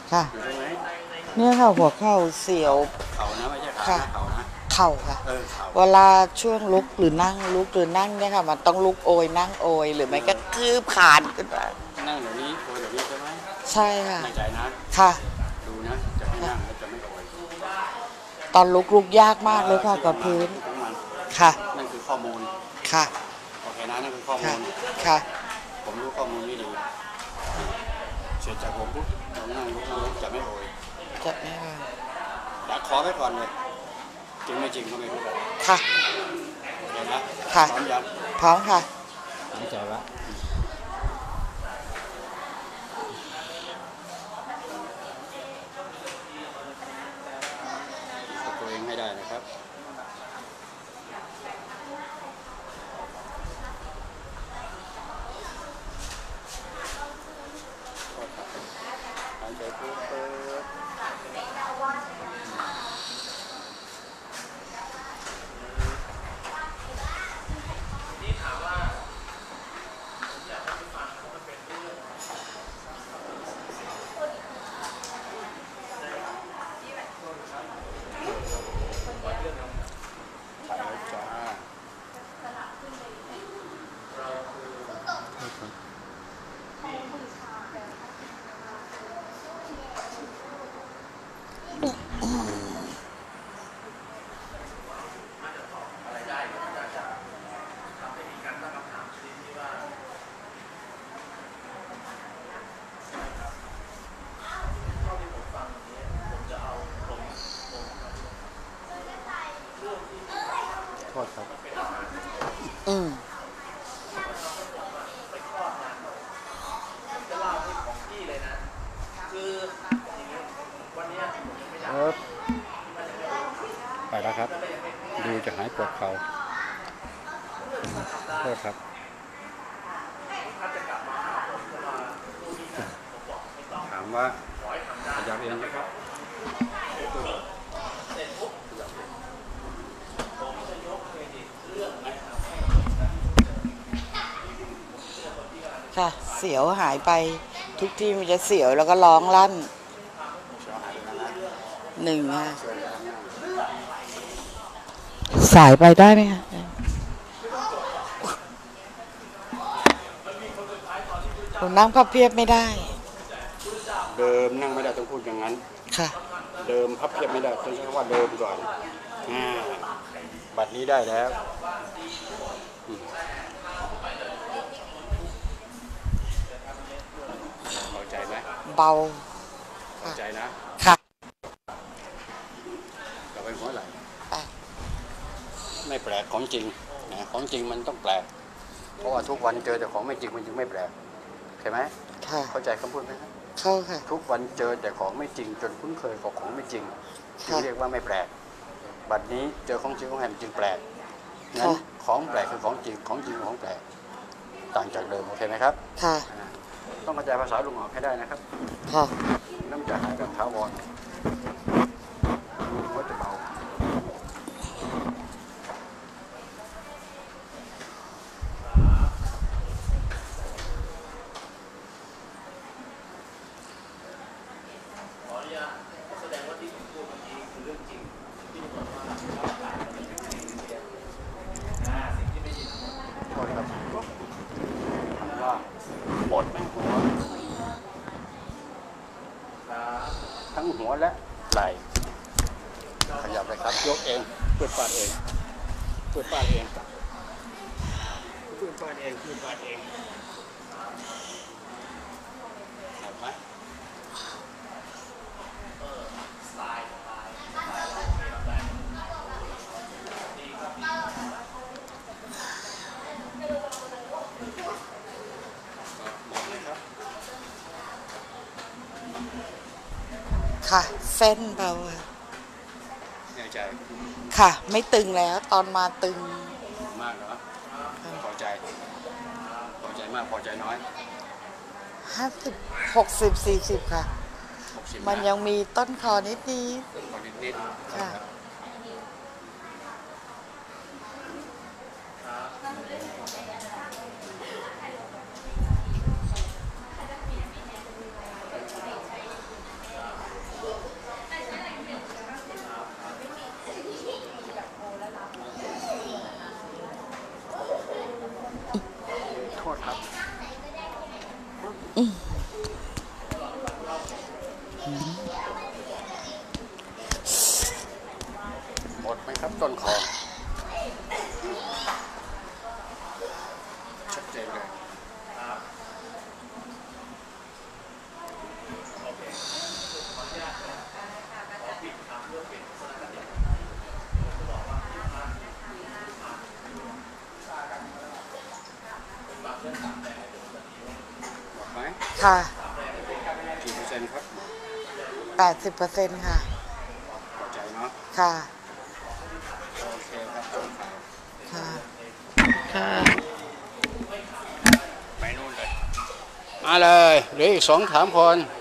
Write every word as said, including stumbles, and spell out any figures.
ค่ะอยู่ตรงไหนเนี่ยค่ะหัวเข่าเสียวเข่านะไม่ใช่ขานะเข่านะเข่าค่ะเออเข่าเวลาช่วงลุกหรือนั่งลุกหรือนั่งเนี่ยค่ะมันต้องลุกโอยนั่งโอยหรือไม่ก็คืบคานขึ้นมานั่งเดี๋ยวนี้โอยเดี๋ยวนี้ใช่ไหมใช่ค่ะแน่ใจนะค่ะดูนะจะให้นั่งแล้วจะไม่โอยตอนลุกลุกยากมากเลยค่ะกับพื้นค่ะนั่นคือข้อมูลค่ะโอเคนะนั่นคือข้อมูค่ะลค่ะผมรู้ข้อมูลนี่ดีเสร็จจากผมปุ๊บเรานั่งลุกนั่งลุกจะไม่โอยจะไม่ค่ะดักคอไว้ก่อนเลยจริงไม่จริงก็ไม่รู้ค่ะเห็นนะค่ะพร้อมยังพร้อมค่ะมั่นใจว่าตัวเองให้ได้นะครับหายใจเปิดโทษครับอืมครับไปแล้วครับดูจะหายปวดเข่าโทษครับถามว่าขยับเองไหมครับค่ะเสียวหายไปทุกที่มันจะเสียวแล้วก็ร้องลั่นหนึ่งค่ะสายไปได้ไหมคะผมนั่งพับเพียบไม่ได้เดิมนั่งไม่ได้ต้องพูดอย่างนั้นค่ะเดิมพับเพียบไม่ได้ต้องใช้คำว่าเดิมก่อนอ่าบัดนี้ได้แล้วเบาใจไหมเบาเบาใจนะค่ะกลับไปหัวไหล่ไม่แปลกของจริงนะของจริงมันต้องแปลกเพราะว่าทุกวันเจอแต่ของไม่จริงมันจึงไม่แปลกเข้าไหมค่ะเข้าใจคำพูดไหมครับเข้าค่ะทุกวันเจอแต่ของไม่จริงจนคุ้นเคยกับของไม่จริงจึงเรียกว่าไม่แปลกบัดนี้เจอของจริงของแหมจึงแปลกงั้นของแปลกคือของจริงของจริงของแปลกต่างจากเดิมโอเคไหมครับค่ะต้องเข้าใจภาษาลุงหอกให้ได้นะครับค่ะน้ำจะหายแบบถาวรก็จะเบาปวดไหมหัวทั้งหัวและไหล่ขยับเลยครับยกเองเพื่อฟาดเองเพื่อฟาดเองเพื่อฟาดเองเพื่อฟาดเองเห็นไหมค่ะเส้นเบาค่ะแน่ใจค่ะไม่ตึงแล้วตอนมาตึงมากเหรอพอใจพอใจมากพอใจน้อยห้าสิบหกสิบสี่สิบค่ะมันยังมีต้นคอนิดนิดนิดค่ะต้นคอชัดเจนเลยบอกไหมค่ะกี่เปอร์เซ็นต์ครับแปดสิบเปอร์เซ็นต์ค่ะเข้าใจเนาะค่ะโอเคครับจบข่าวค่ะ ค่ะไปนู่นเลย มาเลยเหลืออีกสองถามคน